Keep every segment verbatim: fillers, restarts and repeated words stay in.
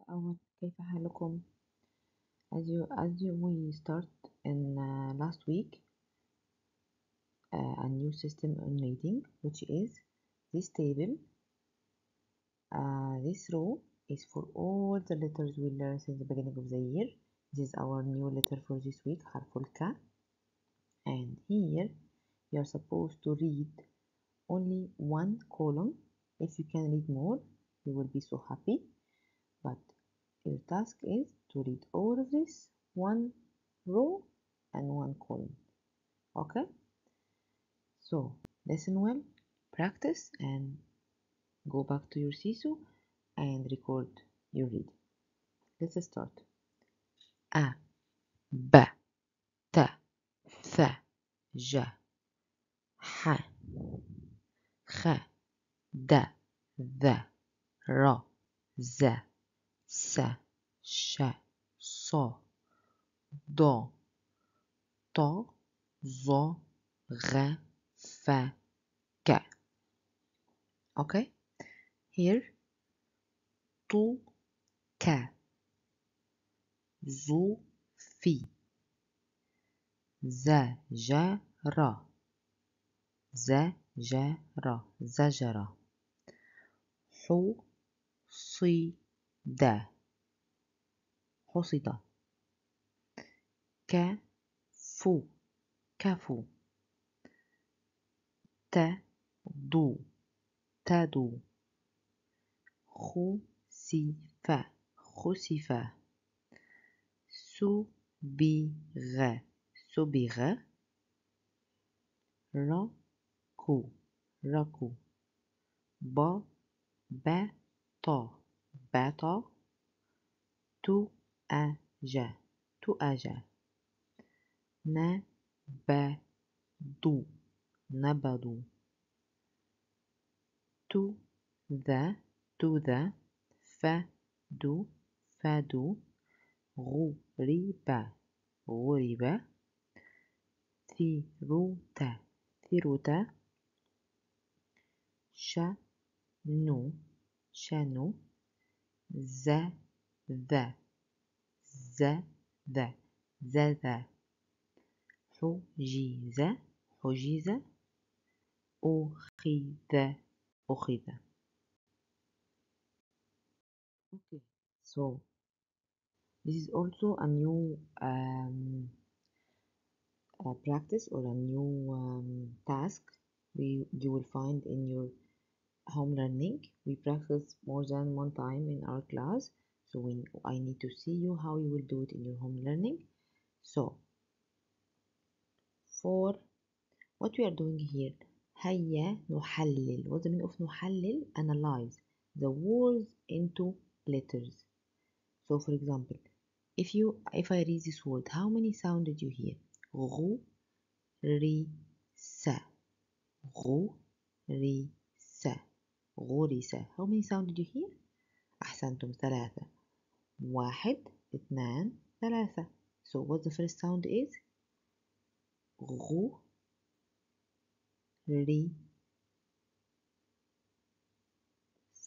أول كيف حالكم؟ As you as you we start in uh, last week uh, a new system in reading, which is this table. Uh, this row is for all the letters we learned since the beginning of the year. This is our new letter for this week, حرف الك. And here you are supposed to read only one column. If you can read more, you will be so happy. But your task is to read all of this, one row and one column. Okay? So listen well, practice, and go back to your sisu and record your reading. Let's start. A, B, T, Th, J, H, Kh, D, ذ, R, Z, S, Ş, So, Do, To, Zo, Gh, F, K. Okay? Here, Tu, K, Zu, Fi, زجر زجر زجر حصد حصد كفو كفو تدو تدو خسف خسف سبغ سبغ ركو ركو با بطا بطا تؤج تؤج نبدو نبدو تذ تذ فدو فدو غرب غرب ثروت ثروت شنو شنو زذ زذ زذ حجز حجز أخذ أخذ. Okay, so this is also a new um, a practice or a new um, task we you will find in your home learning. We practice more than one time in our class, so we, I need to see you how you will do it in your home learning. So for what we are doing here, هيا نحلل. What's the meaning of نحلل? Analyze the words into letters. So for example, if you if I read this word, how many sound did you hear? غو ري س غو ري س غورس. How many sound did you hear? أحسنتم، ثلاثة. واحد اثنان ثلاثة. So what the first sound is? غو ري س.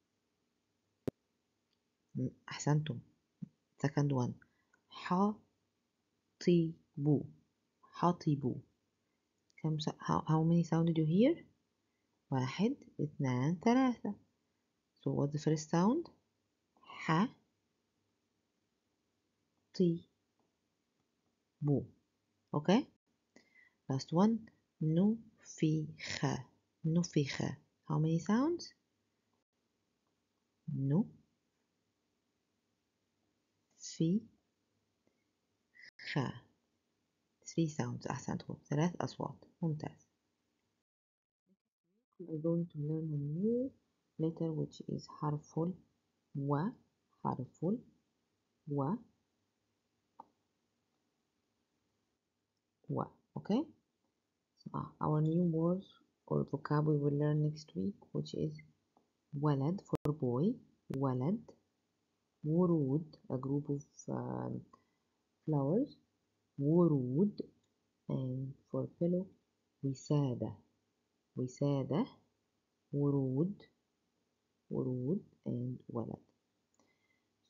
أحسنتم. Second one. حطيبو حطيبو. كم how, how many sound did you hear? واحد اثنان ثلاثة. So what's the first sound? ح طي بو. Okay? Last one. نفخ نفخ. How many sounds? نو في خ. three sounds. أحسنتم، ثلاث أصوات. ممتاز. We are going to learn a new letter which is حرف ال و حرف ال و و. Okay? So, uh, our new words or vocabulary we will learn next week, which is ولد for boy, ولد. ورود, a group of um, flowers, ورود. And for pillow, وسادة, وسادة, ورود, ورود, and ولد.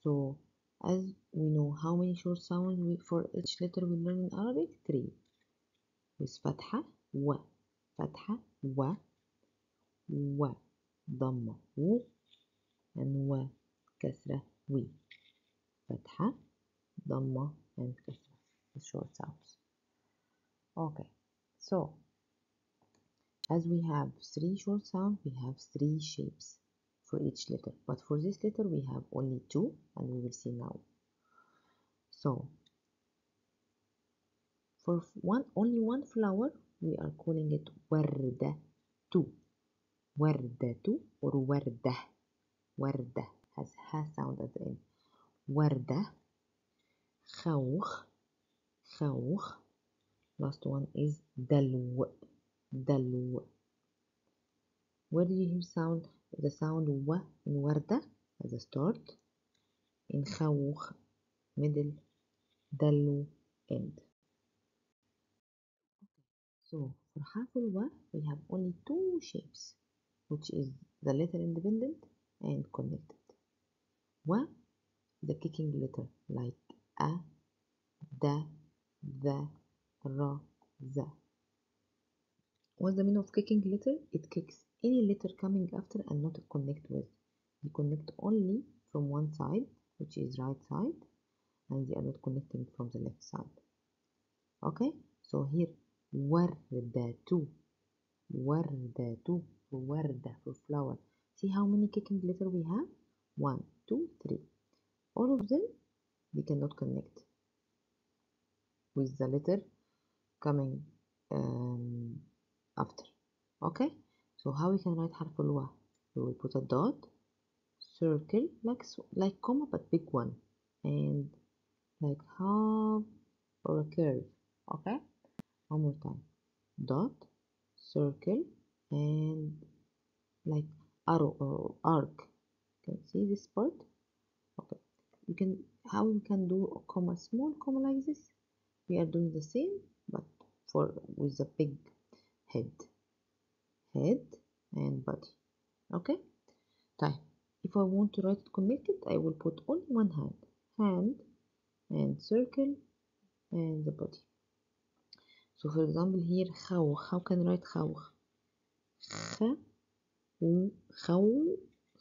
many short sounds we, for each letter we learn in Arabic? Three. With فتحة و فتحة و و ضمة و and و كسرة وي. فتحة ضمة and كسرة with short sounds. Okay, so as we have three short sounds, we have three shapes for each letter. But for this letter, we have only two, and we will see now. So for one, only one flower, we are calling it وردة. وردة or وردة. وردة has ha sound at the end. وردة. خوخ. خوخ. Last one is دلو. دلو. Where do you hear sound the sound w in وردة as a start, in خوخ middle, دلو end. So for حرف الو we have only two shapes, which is the letter independent and connected. و the kicking letter like a, da, the, ra, za. What's the meaning of kicking letter? It kicks any letter coming after and not connect with. You connect only from one side, which is right side, and they are not connecting from the left side. Okay, so here وردة. وردة. وردة for flower. See how many kicking letter we have? One, two, three. All of them, they cannot connect with the letter coming um, after. Okay, so how we can write حرف الوا? We will put a dot, circle, like like comma but big one, and like half or a curve. Okay, one more time. Dot, circle, and like arrow or arc. Can you see this part? Okay, you can how we can do a comma, small comma like this. We are doing the same, but for with the big head. Head and body. Okay, type. If I want to write it connected, I will put only one hand, hand and circle and the body. So for example here خوخ. How can I write خوخ? خ و خو.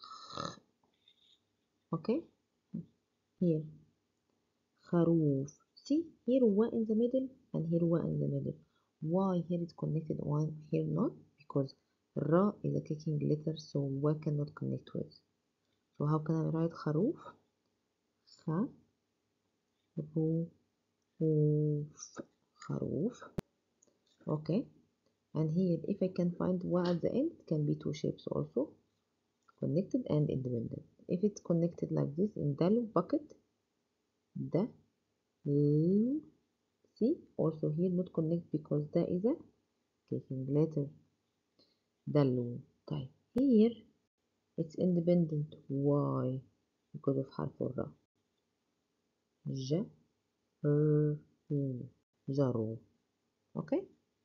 Okay, here خروف. See here wa in the middle and here wa in the middle. Why here it's connected, why here not? Because ra is a kicking letter, so wa cannot connect with. So how can I write خروف? خ رو خوف. خروف. Okay, and here if I can find wa at the end, it can be two shapes also, connected and independent. If it's connected like this in dalu, bucket, da, l, see, also here not connect because da is a kicking letter. Dalu. Type. Here it's independent. Why? Because of حرف الراء. ج ر جرو. Okay.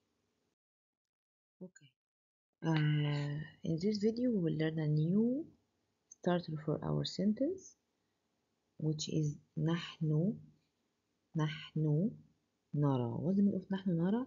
Okay. Uh, in this video we will learn a new starter for our sentence, which is نحن نحن نرى. What's the meaning of نحن نرى?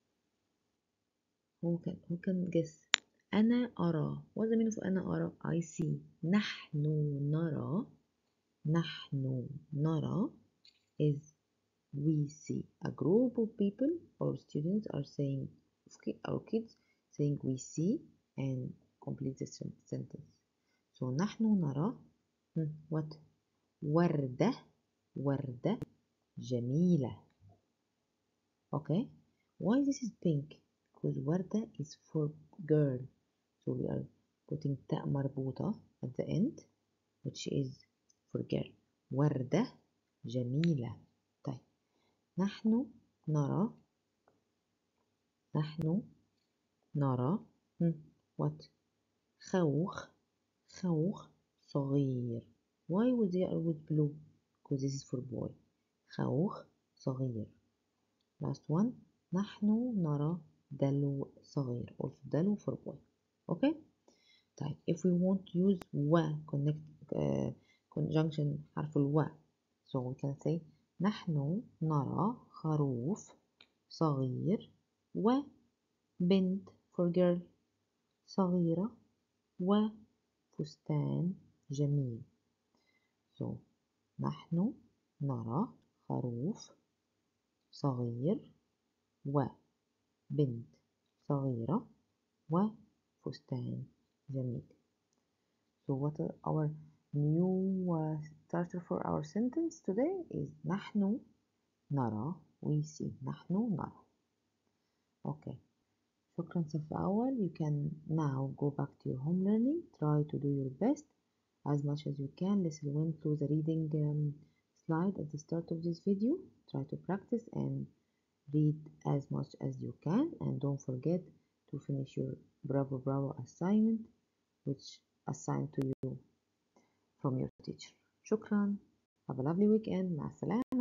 Who can who can guess? أنا أرى. What's the meaning of أنا أرى? I see. نحن نرى. نحن نرى is we see. A group of people or students are saying, our kids saying we see and complete the sentence. So نحن نرى what? وردة. وردة جميلة. Okay, why this is pink? Because وردة is for girl, so we are putting تاء مربوطة at the end, which is for girl. وردة جميلة. طيب نحن نرى. نحن نرى what? خوخ. خوخ صغير. Why would they are with blue? Because this is for boy. خوخ صغير. Last one. نحن نرى دلو صغير. Also دلو for boy. Okay. طيب if we want to use و connect uh, conjunction حرف الو, so we can say نحن نرى خروف صغير وبنت for girl صغيرة وفستان جميل. so نحن نرى خروف صغير وبنت صغيرة وفستان جميل. So what are our new uh, starter for our sentence today is نحن نرى. we see. نحن نرى. Okay. شكرا صف أول. You can now go back to your home learning. Try to do your best as much as you can. Listen one to the reading um, slide at the start of this video. Try to practice and read as much as you can, and don't forget to finish your Bravo Bravo assignment which assigned to you from your teacher. شكرا. Have a lovely weekend. مع السلامة.